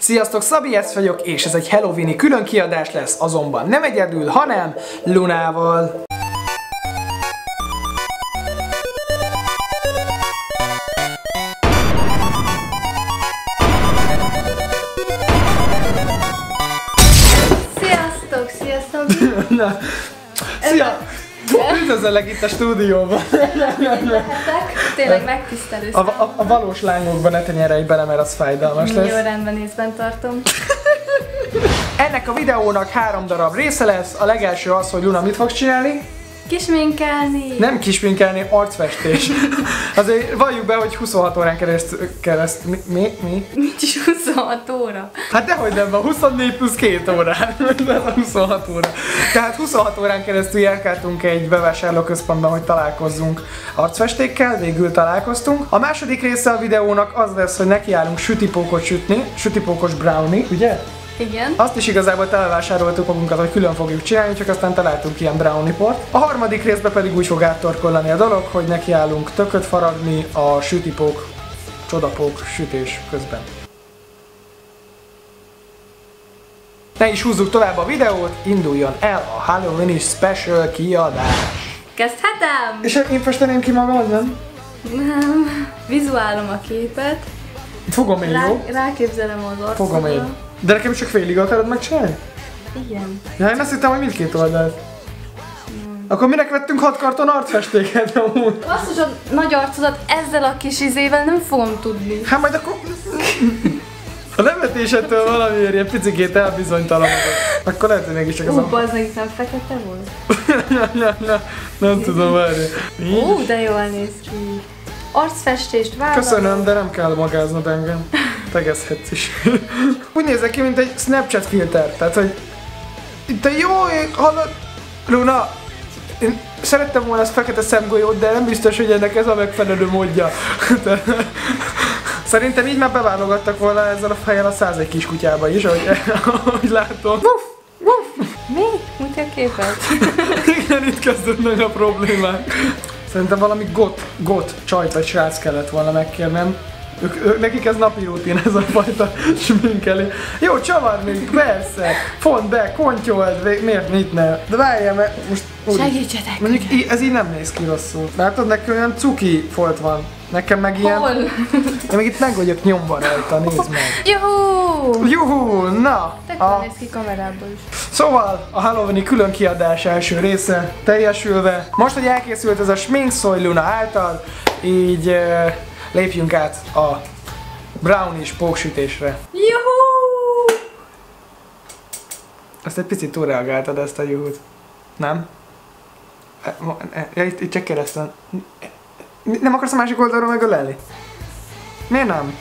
Sziasztok, Szabi, ez vagyok, és ez egy Halloween-i külön kiadás lesz, azonban nem egyedül, hanem Lunával. Sziasztok, sziasztok! Na, szia! Üdvözöllek itt a stúdióban. Tényleg megtisztelőztem. A valós lányokban ne tenyerelj bele, mert az fájdalmas lesz. Jó, rendben, észben tartom. Ennek a videónak 3 darab része lesz. A legelső az, hogy Luna mit fogsz csinálni? Kisminkelni! Nem kisminkelni, arcfestés. Azért valljuk be, hogy 26 órán keresztül... Mi? Mit is 26 óra? Hát dehogy nem van, 24 plusz 2 órán. 26 óra. Tehát 26 órán keresztül járkáltunk egy bevásárlóközpontban, hogy találkozzunk arcfestékkel, végül találkoztunk. A második része a videónak az lesz, hogy nekiállunk sütipókot sütni, sütipókos brownie, ugye? Igen. Azt is igazából televásároltuk magunkat, hogy külön fogjuk csinálni, csak aztán találtunk ilyen brownie port. A harmadik részben pedig úgy fog áttorkollani a dolog, hogy nekiállunk tököt faragni a sütipók, csodapók sütés közben. Ne is húzzuk tovább a videót, induljon el a Halloween special kiadás. Kezdhetem? És én festeném ki magam, nem? Nem. Vizuálom a képet. Fogom én, jó? Ráképzelem az arcodra. Fogom én. De nekem csak félig akarod megcsinálni? Igen. Ja, én azt hittem, hogy mindkét oldalt. Akkor minek vettünk 6 karton arcfestéket amúgy? Basszus, a nagy arcodat ezzel a kis izével nem fogom tudni. Hát majd akkor... A nevetésettől valamiért ilyen picikét elbizonytalanodott. Akkor lehet, hogy mégiscsak az a... Bazd meg, nem fekete volt? Nem tudom, várj. De jól néz ki. Arcfestést vállalom. Köszönöm, de nem kell magáznod engem. Tegezhetsz is. Úgy nézek ki, mint egy Snapchat filter. Tehát, hogy... Te jó, hallod... Luna, én szerettem volna ezt fekete szemgolyót, de nem biztos, hogy ennek ez a megfelelő módja. Szerintem így már beválogattak volna ezzel a fejjel a 101 kiskutyába is, ahogy látom. Mi? Mutatja a képet? Igen, itt kezdődnek a problémák. Szerintem valami got csajt vagy srác kellett volna megkérnem. Nekik ez napi rutin, ez a fajta sminkelés. Jó, csavar még, persze. Font be, kontyold, miért mit ne? De várjál, mert most... Segítsetek! Mondjuk ez így nem néz ki rosszul. Látod, nekem olyan cuki folt van. Nekem meg ilyen... Hol? Én meg itt meg vagyok nyomva rajta, nézd meg. Juhú! Juhú, na! Tök néz ki kamerából is. Szóval a Halloween-i külön kiadás első része teljesülve. Most, hogy elkészült ez a sminkszóly Luna által, így lépjünk át a brownies póksütésre. Juhú! Azt egy picit túlreagáltad, ezt a juhút. Nem? Ja, itt csak keresztül. Nem akarsz a másik oldalról megölelni? Miért nem?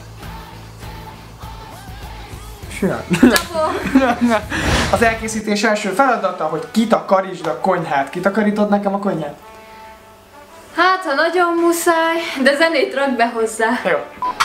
Az elkészítés első feladata, hogy kitakarítsd a konyhát. Kitakarítod nekem a konyhát? Hát, ha nagyon muszáj, de zenét rak be hozzá. Jó.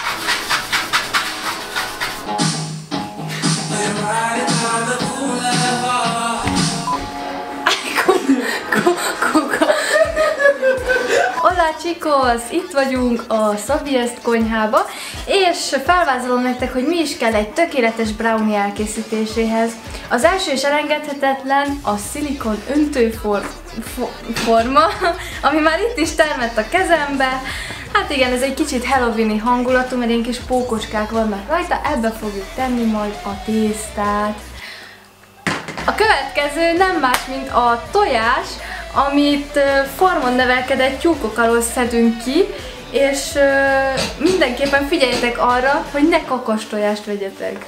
Hola chicos! Itt vagyunk a Szabiest konyhába, és felvázolom nektek, hogy mi is kell egy tökéletes brownie elkészítéséhez. Az első és elengedhetetlen a szilikon öntőforma, ami már itt is termett a kezembe. Hát igen, ez egy kicsit Halloween-i hangulatú, mert ilyen kis pókocskák vannak rajta, ebbe fogjuk tenni majd a tésztát. A következő nem más, mint a tojás, amit formon nevelkedett tyúkok alól szedünk ki, és mindenképpen figyeljetek arra, hogy ne kakas tojást vegyetek.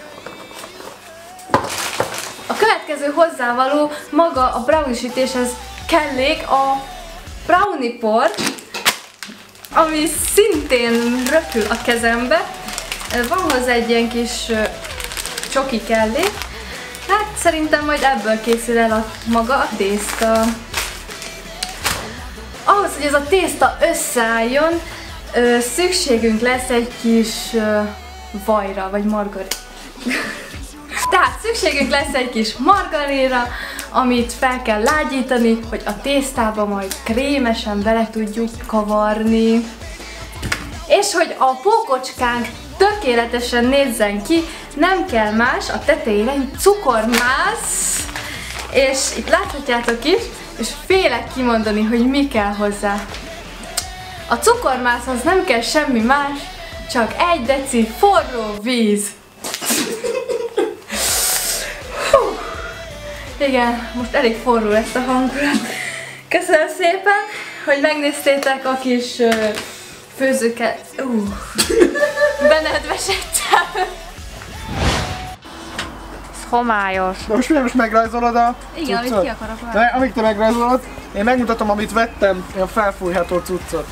A következő hozzávaló maga a brownie sütéshez kellék a brownie por, ami szintén röpül a kezembe. Van hozzá egy ilyen kis csoki kellék. Hát szerintem majd ebből készül el maga a tészta. Ahhoz, hogy ez a tészta összeálljon, szükségünk lesz egy kis vajra, vagy margarin. Tehát szükségünk lesz egy kis margarinra, amit fel kell lágyítani, hogy a tésztába majd krémesen bele tudjuk kavarni. És hogy a pókocskánk tökéletesen nézzen ki, nem kell más, a tetejére cukormász, és itt láthatjátok is, és félek kimondani, hogy mi kell hozzá. A cukormászhoz nem kell semmi más, csak 1 deci forró víz. Igen, most elég forró ezt a hangulat. Köszönöm szépen, hogy megnéztétek a kis főzőket. Benedvesedtem. Ez homályos. Na most megrajzolod a igen, cuccot? amit ki akarok látni. Amíg te megrajzolod, én megmutatom, amit vettem, ilyen felfújható cuccot.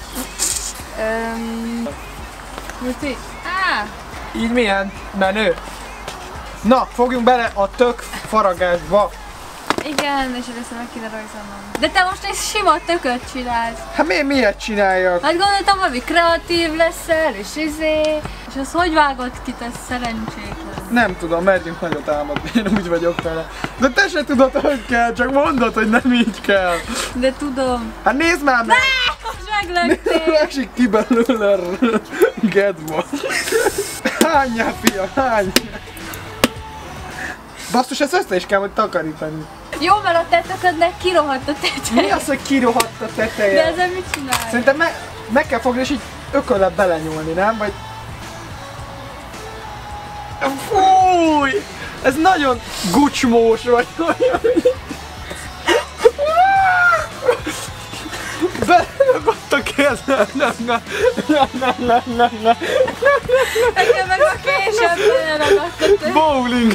Muti? Így milyen menő? Na, fogjunk bele a tök faragásba. Igen, és először meg kéne rajzolnom. De te most egy sima tököt csinálsz. Hát miért csináljak? Hát gondoltam, hogy kreatív leszel, és azt hogy vágod ki, te szerencsétlen? Nem tudom, merjünk nagyot álmodni, én úgy vagyok vele. De te se tudod, hogy kell, csak mondod, hogy nem így kell. De tudom. Hát nézd már meg! Most meglöktél! Esik ki belőle gedva. Hányjál, fia, hány! Basszus, ezt össze is kell majd takarítani. Jó, mert a tetekednek kirohadt a teteje. Mi az, hogy kirohadt a teteje? De ezzel mit csinálj? Szerintem meg kell fogni és így ököllel belenyúlni, nem? Vagy... Fúj! Ez nagyon gucsmós vagy. Belelökott a kezem. Nem. Nekem meg a késem beleragadt a teteje. Bowling.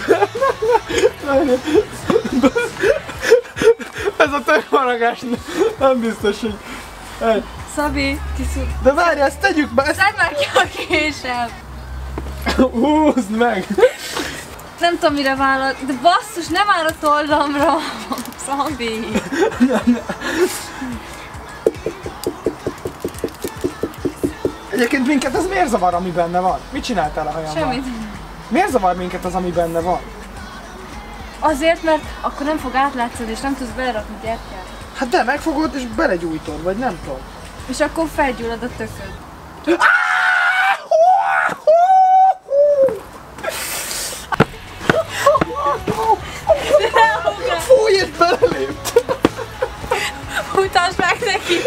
Ez a tökmaragás nem biztos, hogy... Szabi, kiszúr. De várj, ezt tegyük be! Szedd már ki a késem! Húzd meg! Nem tudom mire vállalod, de basszus, nem áll a tollamra! Szabi! Egyébként minket ez miért zavar, ami benne van? Mit csináltál a hajamban? Semmit. Miért zavar minket az, ami benne van? Azért, mert akkor nem fog átlátszani, és nem tudsz belerakni gyertyát. Hát de megfogod és belegyújtod, vagy nem tudom. És akkor felgyullad a tököd. Fúj, és beleléptem! Mutasd meg neki!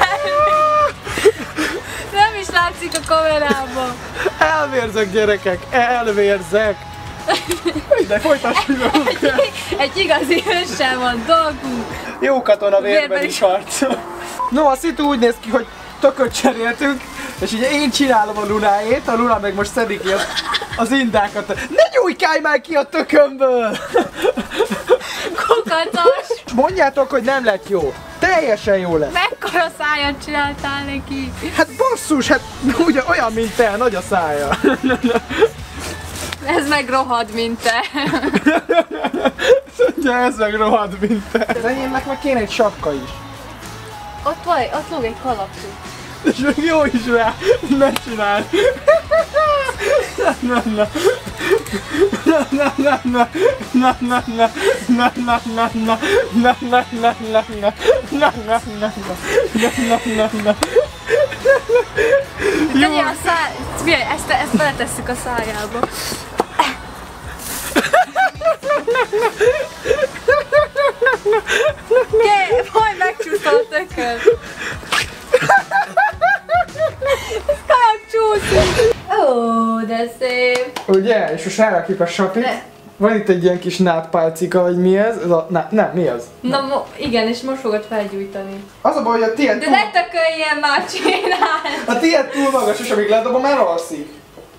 Nem is látszik a kamerában. Elvérzek, gyerekek, elvérzek! De folytassuk velünk! Egy igazi hőssel van dolgunk. Jó katona vérben is harcol. No, a szitu úgy néz ki, hogy tököt cseréltünk, és ugye én csinálom a Lunáét, a Luna meg most szedik ki az indákat. Ne nyújkálj már ki a tökömből! Kukatos! Mondjátok, hogy nem lett jó. Teljesen jó lett. Mekkora szájat csináltál neki? Hát basszus, hát ugye olyan, mint te, nagy a szája. Ez meg rohad, mint te. Ugye ez meg rohad, mint te. Az enyémnek meg kéne egy sapka is. Ott lóg egy kalapszú. És még jó is rá, ne csináld. Tegyél a száj... Figyelj, ezt beletesszük a szájába. Majd megcsúszol a tököd. Ez kajak csúszik. Ó, de szép. Ugye? És most rárakjuk a sapit. Van itt egy ilyen kis nátpálcika, vagy mi ez? Ez a... Nem, mi az? Na, igen, és most fogod felgyújtani. Az a baj, hogy a tiéd De ne tököljél már, csinálj! A tiéd túl magas, és amíg ledobom, már alszik.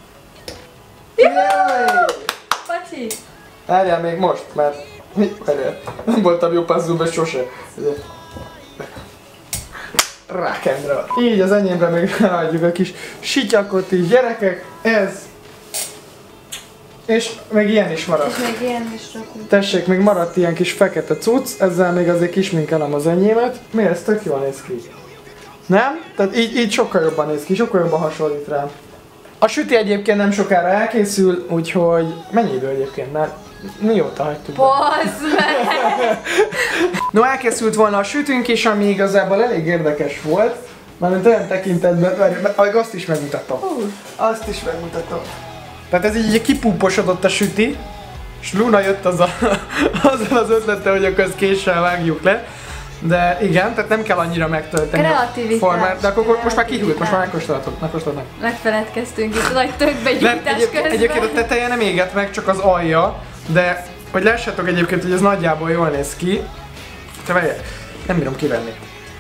Jaj! Pacsi! Várjál még most, mert... Várjál, nem voltam jó puzzle-ben sose. Rákendre. Így az enyémre még ráadjuk a kis sityakot is, gyerekek, ez. És még ilyen is maradt. És még ilyen is rakunk. Tessék, még maradt ilyen kis fekete cucc, ezzel még azért kisminkelem az enyémet. Mi ez? Tök jól néz ki. Nem? Tehát így sokkal jobban néz ki, sokkal jobban hasonlít rám. A süti egyébként nem sokára elkészül, úgyhogy mennyi idő egyébként? Mert mióta hagytuk be? Bazd meg! No, elkészült volna a sütünk is, ami igazából elég érdekes volt. Mármint olyan tekintetben, azt is megmutatom. Azt is megmutatom. Tehát ez így kipúposodott a süti, és Luna jött azzal az ötlete, hogy akkor ezt késsel vágjuk le. De igen, tehát nem kell annyira megtölteni a formát. De akkor most már kihűlt, most már megkóstolhatod. Megfeledkeztünk itt a nagy tökbegyújtás közben. Egyébként a teteje nem égett meg, csak az alja, de hogy lássátok egyébként, hogy ez nagyjából jól néz ki. Te várjál, nem bírom kivenni.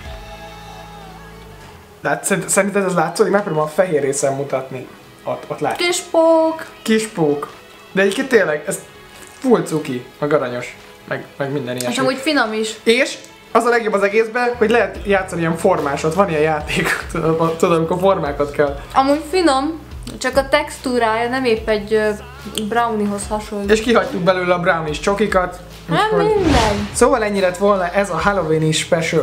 De hát szerinted ez látszódik? Megpróbálom a fehér részen mutatni. Ott látsz. Kispók. De egyébként tényleg, ez full cuki, meg aranyos, meg minden ilyen. És amúgy finom is. És az a legjobb az egészben, hogy lehet játszani ilyen formásot, van ilyen játék, tudod, amikor formákat kell. Amúgy finom, csak a textúrája nem épp egy browniehoz hasonló. És kihagytuk belőle a brownies csokikat. Nem mindegy. Szóval ennyi lett volna ez a Halloween-i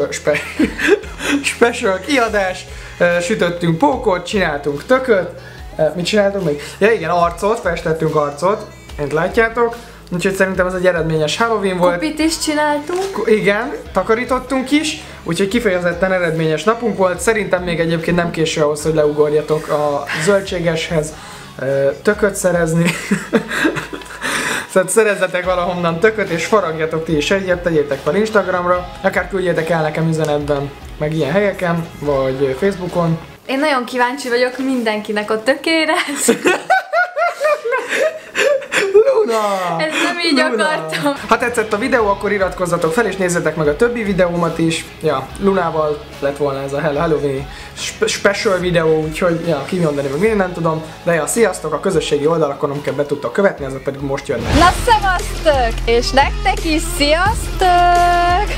special kiadás. Sütöttünk pókot, csináltunk tököt. Mit csináltunk még? Ja igen, arcot, festettünk arcot, mint látjátok. Úgyhogy szerintem ez egy eredményes Halloween volt. Kupit is csináltunk. Igen, takarítottunk is, úgyhogy kifejezetten eredményes napunk volt. Szerintem még egyébként nem késő ahhoz, hogy leugorjatok a zöldségeshez tököt szerezni. Szóval szerezzetek valahonnan tököt és faragjatok ti is egyet, tegyétek fel Instagramra, akár küldjétek el nekem üzenetben, meg ilyen helyeken, vagy Facebookon. Én nagyon kíváncsi vagyok mindenkinek a tökére. Luna! Ez nem így akartam. Ha tetszett a videó, akkor iratkozzatok fel és nézzetek meg a többi videómat is. Ja, Lunával lett volna ez a Halloween special videó, úgyhogy ja, kimondani meg minden nem tudom. De ja, sziasztok, a közösségi oldalakon, amiket be tudtok követni, azok pedig most jönnek. Na szevasztok! És nektek is sziasztok!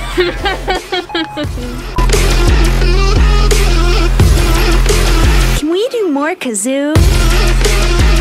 Can we do more kazoo?